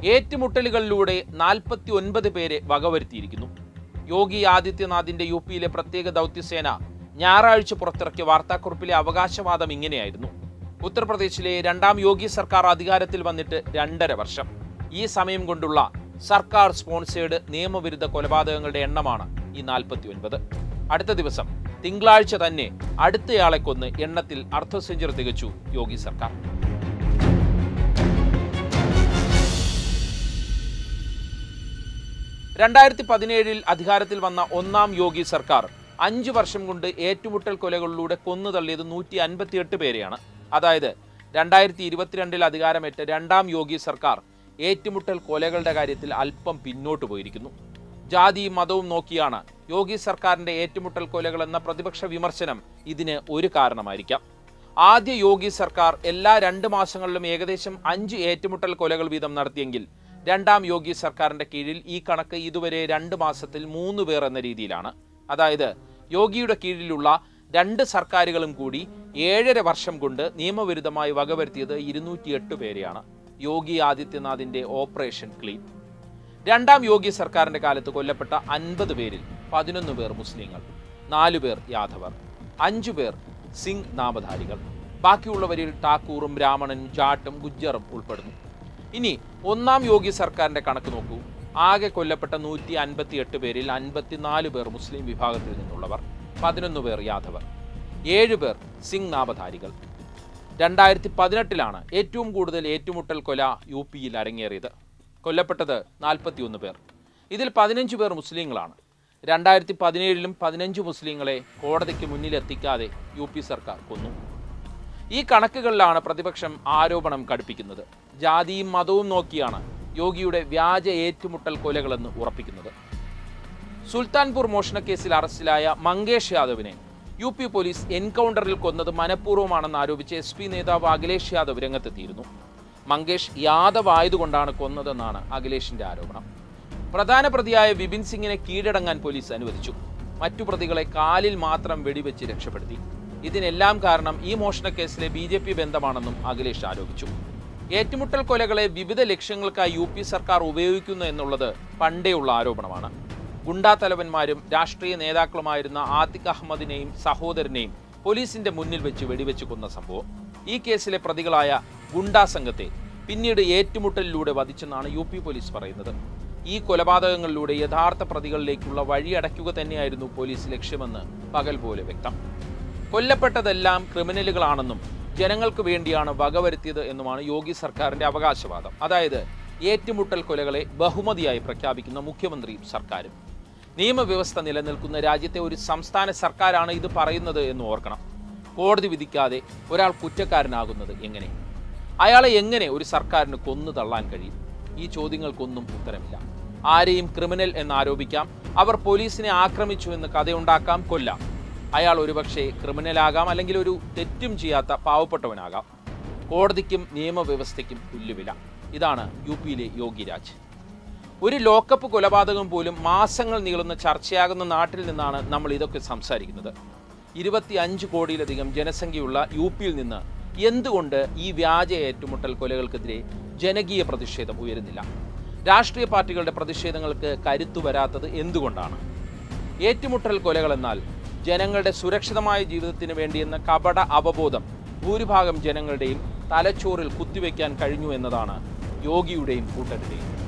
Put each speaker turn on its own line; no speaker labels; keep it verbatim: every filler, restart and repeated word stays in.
ഏറ്റുമുട്ടലുകളിലൂടെ നാൽപ്പത്തി ഒൻപത് പേരെ വകവരുത്തിയിരിക്കുന്നു. യോഗി ആദിത്യനാഥിന്റെ യു പിയിലെ പ്രത്യേക ദൗത്യസേന ഞായറാഴ്ച പുറത്തിറക്കിയ വാർത്താക്കുറിപ്പിലെ അവകാശവാദം ഇങ്ങനെയായിരുന്നു. ഉത്തർപ്രദേശിലെ രണ്ടാം യോഗി സർക്കാർ അധികാരത്തിൽ വന്നിട്ട് രണ്ടര വർഷം. ഈ സമയം കൊണ്ടുള്ള സർക്കാർ സ്പോൺസേഡ് നിയമവിരുദ്ധ കൊലപാതകങ്ങളുടെ എണ്ണമാണ് ഈ നാൽപ്പത്തി ഒൻപത്. അടുത്ത ദിവസം തിങ്കളാഴ്ച തന്നെ അടുത്തയാളെ കൊന്ന് എണ്ണത്തിൽ അർദ്ധ സെഞ്ചുറി തികച്ചു യോഗി സർക്കാർ. രണ്ടായിരത്തി പതിനേഴിൽ അധികാരത്തിൽ വന്ന ഒന്നാം യോഗി സർക്കാർ അഞ്ചു വർഷം കൊണ്ട് ഏറ്റുമുട്ടൽ കൊലകളിലൂടെ കൊന്നു തള്ളിയത് നൂറ്റി അൻപത്തി എട്ട് പേരെയാണ്. അതായത് രണ്ടായിരത്തി ഇരുപത്തിരണ്ടിൽ അധികാരമേറ്റ രണ്ടാം യോഗി സർക്കാർ ഏറ്റുമുട്ടൽ കൊലകളുടെ കാര്യത്തിൽ അല്പം പിന്നോട്ട് പോയിരിക്കുന്നു. ജാതിയും മതവും നോക്കിയാണ് യോഗി സർക്കാരിന്റെ ഏറ്റുമുട്ടൽ കൊലകൾ എന്ന പ്രതിപക്ഷ വിമർശനം ഇതിന് ഒരു കാരണമായിരിക്കാം. ആദ്യ യോഗി സർക്കാർ എല്ലാ രണ്ട് മാസങ്ങളിലും ഏകദേശം അഞ്ച് ഏറ്റുമുട്ടൽ കൊലകൾ വീതം നടത്തിയെങ്കിൽ രണ്ടാം യോഗി സർക്കാരിന്റെ കീഴിൽ ഈ കണക്ക് ഇതുവരെ രണ്ട് മാസത്തിൽ മൂന്ന് പേർ എന്ന രീതിയിലാണ്. അതായത് യോഗിയുടെ കീഴിലുള്ള രണ്ട് സർക്കാരുകളും കൂടി ഏഴര വർഷം കൊണ്ട് നിയമവിരുദ്ധമായി വകവരുത്തിയത് ഇരുന്നൂറ്റി എട്ട് പേരെയാണ്. യോഗി ആദിത്യനാഥിന്റെ ഓപ്പറേഷൻ ക്ലീൻ. രണ്ടാം യോഗി സർക്കാരിന്റെ കാലത്ത് കൊല്ലപ്പെട്ട അൻപത് പേരിൽ പതിനൊന്ന് പേർ മുസ്ലിങ്ങൾ, നാലു പേർ യാദവർ, അഞ്ചു പേർ സിംഗ് നാമധാരികൾ. ബാക്കിയുള്ളവരിൽ ഠാക്കൂറും ബ്രാഹ്മണനും ജാട്ടും ഗുജ്ജറും ഉൾപ്പെടുന്നു. ഇനി ഒന്നാം യോഗി സർക്കാരിന്റെ കണക്ക് നോക്കൂ. ആകെ കൊല്ലപ്പെട്ട നൂറ്റി അൻപത്തി എട്ട് പേരിൽ അൻപത്തിനാല് പേർ മുസ്ലിം വിഭാഗത്തിൽ നിന്നുള്ളവർ, പതിനൊന്ന് പേർ യാദവർ, ഏഴ് പേർ സിംഗ് നാമധാരികൾ. രണ്ടായിരത്തി പതിനെട്ടിലാണ് ഏറ്റവും കൂടുതൽ ഏറ്റുമുട്ടൽ കൊല യു പിയിൽ അരങ്ങേറിയത്. കൊല്ലപ്പെട്ടത് നാൽപ്പത്തി ഒന്ന് പേർ. ഇതിൽ പതിനഞ്ച് പേർ മുസ്ലിങ്ങളാണ്. രണ്ടായിരത്തി പതിനേഴിലും പതിനഞ്ച് മുസ്ലിങ്ങളെ കോടതിക്ക് മുന്നിലെത്തിക്കാതെ യു പി സർക്കാർ കൊന്നു. ഈ കണക്കുകളിലാണ് പ്രതിപക്ഷം ആരോപണം കടുപ്പിക്കുന്നത്. ജാതിയും മതവും നോക്കിയാണ് യോഗിയുടെ വ്യാജ ഏറ്റുമുട്ടൽ കൊലകളെന്ന് ഉറപ്പിക്കുന്നത്. സുൽത്താൻപൂർ മോഷണക്കേസിൽ അറസ്റ്റിലായ മങ്കേഷ് യാദവിനെ യു പി പോലീസ് എൻകൗണ്ടറിൽ കൊന്നത് മനഃപൂർവ്വമാണെന്ന് ആരോപിച്ച് എസ് പി നേതാവ് അഖിലേഷ് യാദവ് രംഗത്തെത്തിയിരുന്നു. മങ്കേഷ് യാദവ് ആയതുകൊണ്ടാണ് കൊന്നതെന്നാണ് അഖിലേഷിന്റെ ആരോപണം. പ്രധാന പ്രതിയായ വിപിൻ സിംഗിനെ കീഴടങ്ങാൻ പോലീസ് അനുവദിച്ചു. മറ്റു പ്രതികളെ കാലിൽ മാത്രം വെടിവെച്ച് രക്ഷപ്പെടുത്തി. ഇതിനെല്ലാം കാരണം ഈ മോഷണക്കേസിലെ ബി ജെ പി ബന്ധമാണെന്നും അഖിലേഷ് ആരോപിച്ചു. ഏറ്റുമുട്ടൽ കൊലകളെ വിവിധ ലക്ഷ്യങ്ങൾക്കായി യു പി സർക്കാർ ഉപയോഗിക്കുന്നു എന്നുള്ളത് പണ്ടേയുള്ള ആരോപണമാണ്. ഗുണ്ടാ തലവന്മാരും രാഷ്ട്രീയ നേതാക്കളുമായിരുന്ന ആതിഖ് അഹമ്മദിനെയും സഹോദരനെയും പോലീസിന്റെ മുന്നിൽ വെച്ച് വെടിവെച്ച് കൊന്ന സംഭവം. ഈ കേസിലെ പ്രതികളായ ഗുണ്ടാ സംഘത്തെ പിന്നീട് ഏറ്റുമുട്ടലിലൂടെ വധിച്ചെന്നാണ് യു പി പോലീസ് പറയുന്നത്. ഈ കൊലപാതകങ്ങളിലൂടെ യഥാർത്ഥ പ്രതികളിലേക്കുള്ള വഴിയടയ്ക്കുക തന്നെയായിരുന്നു പോലീസ് ലക്ഷ്യമെന്ന് പകൽ പോലെ വ്യക്തം. കൊല്ലപ്പെട്ടതെല്ലാം ക്രിമിനലുകളാണെന്നും ജനങ്ങൾക്ക് വേണ്ടിയാണ് വകവരുത്തിയത് എന്നുമാണ് യോഗി സർക്കാരിന്റെ അവകാശവാദം. അതായത് ഏറ്റുമുട്ടൽ കൊലകളെ ബഹുമതിയായി പ്രഖ്യാപിക്കുന്ന മുഖ്യമന്ത്രിയും സർക്കാരും. നിയമവ്യവസ്ഥ നിലനിൽക്കുന്ന രാജ്യത്തെ ഒരു സംസ്ഥാന സർക്കാരാണ് ഇത് പറയുന്നത് എന്ന് ഓർക്കണം. കോടതി വിധിക്കാതെ ഒരാൾ കുറ്റക്കാരനാകുന്നത് എങ്ങനെ? അയാളെ എങ്ങനെ ഒരു സർക്കാരിന് കൊന്നു തള്ളാൻ കഴിയും? ഈ ചോദ്യങ്ങൾക്കൊന്നും ഉത്തരമില്ല. ആരെയും ക്രിമിനൽ എന്ന് ആരോപിക്കാം, അവർ പോലീസിനെ ആക്രമിച്ചു എന്ന് കഥയുണ്ടാക്കാം, കൊല്ലാം. അയാൾ ഒരുപക്ഷെ ക്രിമിനലാകാം, അല്ലെങ്കിൽ ഒരു തെറ്റും ചെയ്യാത്ത പാവപ്പെട്ടവനാകാം. കോടതിക്കും നിയമവ്യവസ്ഥയ്ക്കും തുല്യവില. ഇതാണ് യു പിയിലെ യോഗിരാജ്. ഒരു ലോക്കപ്പ് കൊലപാതകം പോലും മാസങ്ങൾ നീളുന്ന ചർച്ചയാകുന്ന നാട്ടിൽ നിന്നാണ് നമ്മൾ ഇതൊക്കെ സംസാരിക്കുന്നത്. ഇരുപത്തി അഞ്ച് കോടിയിലധികം ജനസംഖ്യയുള്ള യു പിയിൽ നിന്ന് എന്തുകൊണ്ട് ഈ വ്യാജ ഏറ്റുമുട്ടൽ കൊലകൾക്കെതിരെ ജനകീയ പ്രതിഷേധം ഉയരുന്നില്ല? രാഷ്ട്രീയ പാർട്ടികളുടെ പ്രതിഷേധങ്ങൾക്ക് കരുത്തു വരാത്തത് എന്തുകൊണ്ടാണ്? ഏറ്റുമുട്ടൽ കൊലകളെന്നാൽ ജനങ്ങളുടെ സുരക്ഷിതമായ ജീവിതത്തിന് വേണ്ടിയെന്ന കപട അവബോധം ഭൂരിഭാഗം ജനങ്ങളുടെയും തലച്ചോറിൽ കുത്തിവെക്കാൻ കഴിഞ്ഞു എന്നതാണ് യോഗിയുടെയും കൂട്ടരുടെയും